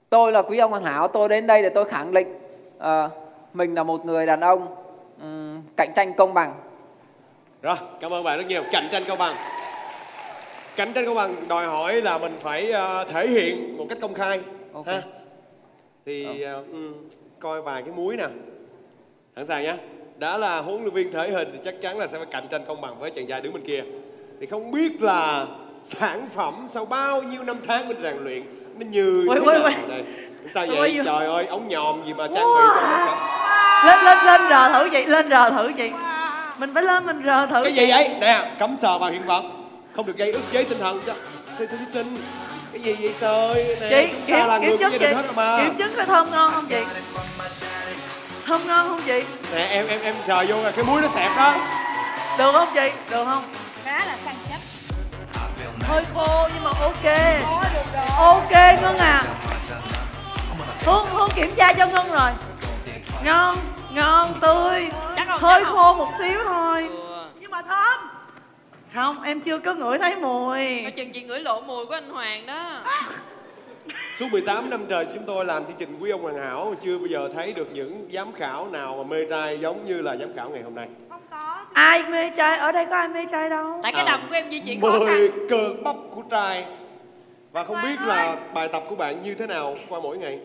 Tôi là Quý ông Hoàn Hảo, tôi đến đây để tôi khẳng định mình là một người đàn ông cạnh tranh công bằng. Rồi, cảm ơn bạn rất nhiều. Cạnh tranh công bằng. Cạnh tranh công bằng đòi hỏi là mình phải thể hiện một cách công khai. Okay. Ha? Thì coi vài cái múi nè. Sẵn sàng nhé. Đã là huấn luyện viên thể hình thì chắc chắn là sẽ phải cạnh tranh công bằng với chàng trai đứng bên kia. Thì không biết là sản phẩm sau bao nhiêu năm tháng mình rèn luyện nó như thế nào đây. Sao vậy? Trời ơi, ống nhòm gì mà trang bị cho hết cả. Lên rờ thử chị, lên rờ thử chị. Mình phải lên mình rờ thử. Cái gì vậy? Nè, cấm sờ vào hiện vật. Không được gây ức chế tinh thần cho thí sinh. Cái gì vậy trời? Nè, chị kiểm chứng chị. Kiểm chứng coi thơm ngon không chị? Thơm ngon không chị? Nè em sờ vô là cái muối nó xẹp đó. Được không chị? Được không? Khá là săn chắc. Hơi khô nhưng mà ok. Được rồi. Ok Ngân à. Hương kiểm tra cho Ngân rồi. Ngon, tươi. Hơi khô một xíu thôi. Nhưng mà thơm. Không, em chưa có ngửi thấy mùi. Mà chừng chị ngửi lộ mùi của anh Hoàng đó. Suốt 18 năm trời chúng tôi làm chương trình Quý ông Hoàn Hảo mà chưa bao giờ thấy được những giám khảo nào mà mê trai giống như là giám khảo ngày hôm nay. Không có. Ai mê trai? Ở đây có ai mê trai đâu. Tại cái đầm của em di chuyển khó 10 khăn. cơ bắp của trai. Và không biết là bài tập của bạn như thế nào qua mỗi ngày?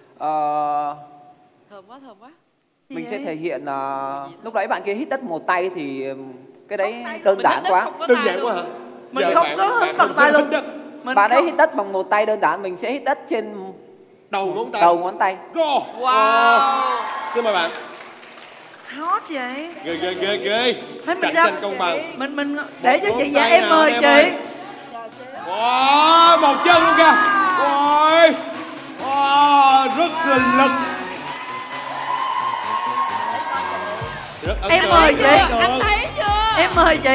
Thơm quá. Mình sẽ thể hiện lúc nãy bạn kia hít đất một tay thì cái đấy đơn giản quá. Đơn giản quá hả? Mình không có bằng tay luôn. Bạn ấy hít đất bằng một tay đơn giản, mình sẽ hít đất trên đầu ngón tay. Wow. Xin mời bạn. Hot vậy. Ghê. Cạnh tranh công bằng. Mình để cho chị và em mời chị. Wow, một chân luôn kìa. Wow, rất là lực. Em mời chị. Anh thấy chưa? Em mời chị.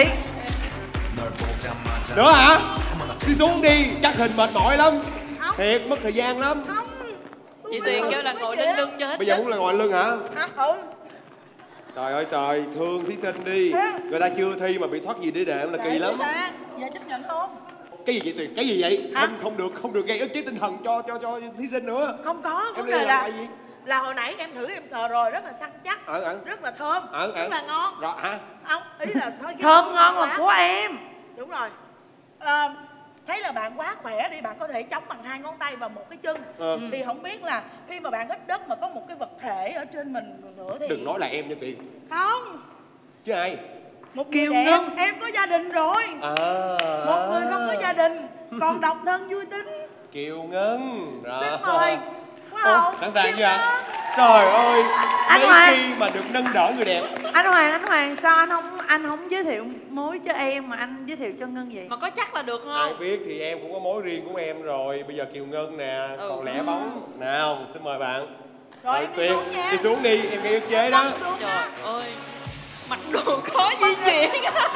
Nữa hả? Đi xuống đi, chắc hình mệt mỏi lắm. Thiệt, mất thời gian lắm. Chị Tuyền kêu là ngồi lên lưng cho hết. Bây giờ muốn là ngồi lưng hả? Ừ. Trời ơi trời, thương thí sinh đi. Người ta chưa thi mà bị thoát gì đĩa đệm là kỳ lắm. Giờ chấp nhận không? Cái gì vậy Tuyền? Cái gì vậy? Không được gây ức chế tinh thần cho thí sinh nữa. Không có, em vấn đề gì? là hồi nãy em thử em sờ rồi rất là săn chắc, rất là thơm, rất là ngon. Rồi hả? Không, ý là thôi thơm ngon là của em. Đúng rồi. Thấy là bạn quá khỏe đi, bạn có thể chống bằng 2 ngón tay và một cái chân. Thì không biết là khi mà bạn hít đất mà có một cái vật thể ở trên mình nữa thì... Đừng nói là em nha Tuyền. Không. Chứ ai? Một Kiều Ngân. Em có gia đình rồi. Một người không có gia đình, còn độc thân vui tính. Kiều Ngân. Rồi. Xin mời. Wow. Sẵn sàng chưa? Trời ơi, anh mấy Hoàng, khi mà được nâng đỡ người đẹp. Anh Hoàng sao anh không giới thiệu mối cho em mà anh giới thiệu cho Ngân vậy? Mà có chắc là được không? Ai biết thì em cũng có mối riêng của em rồi. Bây giờ Kiều Ngân nè, còn lẻ bóng. Nào, xin mời bạn. Rồi Tuyền, đi xuống đi, em gây ức chế đó. Trời ơi, mặc đồ khó di chuyển.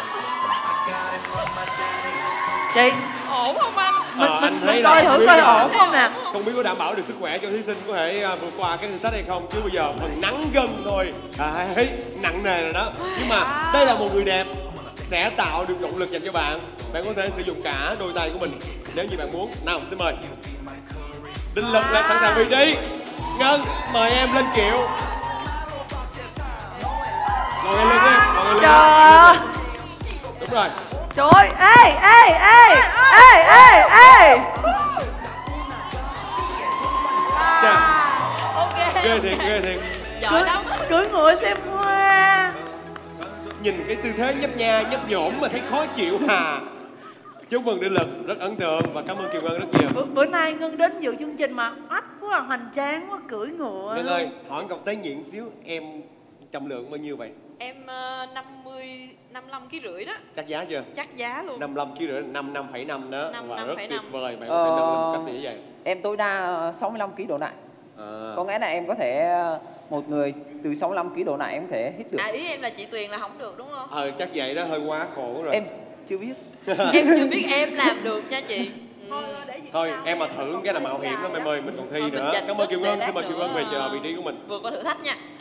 Chị ổn không anh? Mình coi thử coi ổn không nè. Không biết có đảm bảo được sức khỏe cho thí sinh có thể vượt qua cái thử thách hay không. Chứ bây giờ phần nắng gân thôi nặng nề rồi đó. Nhưng mà đây là một người đẹp sẽ tạo được động lực dành cho bạn. Bạn có thể sử dụng cả đôi tay của mình nếu như bạn muốn. Nào, xin mời. Đinh Lực là sẵn sàng vị trí. Ngân, mời em lên kiệu. Ngồi lên lưng đi, ngồi lên lưng. Trời. Đúng rồi. Trời ơi, ê. Ok. Ghê thiệt. Giỏi lắm. Cưỡi ngựa xem hoa. Nhìn cái tư thế nhấp nha, nhấp nhổm mà thấy khó chịu hà. Chúc mừng Đinh Lực, rất ấn tượng và cảm ơn Kiều Ngân rất nhiều. Bữa nay Ngân đến dự chương trình mà ách quá, hoành tráng quá, cưỡi ngựa. Ngân ơi, hỏi câu tế nhịn xíu, em trọng lượng bao nhiêu vậy? Em 55,5 kg đó. Chắc giá chưa? Chắc giá luôn. 55 kg, 55,5 đó. Và rất tuyệt vời, bạn có thể nâng lên một cách như vậy. Em tối đa 65 kg độ nặng. Có nghĩa là em có thể một người từ 65 kg độ nặng em có thể hít được. Ý em là chị Tuyền là không được đúng không? Chắc vậy đó, hơi quá khổ rồi. Em chưa biết. Em chưa biết em làm được nha chị. Thôi em mà thử cái là mạo hiểm lắm em ơi, mình còn thi nữa. Cảm ơn Kiều Ngân, xin mời Kiều Ngân về chờ vị trí của mình. Vừa có thử thách nha.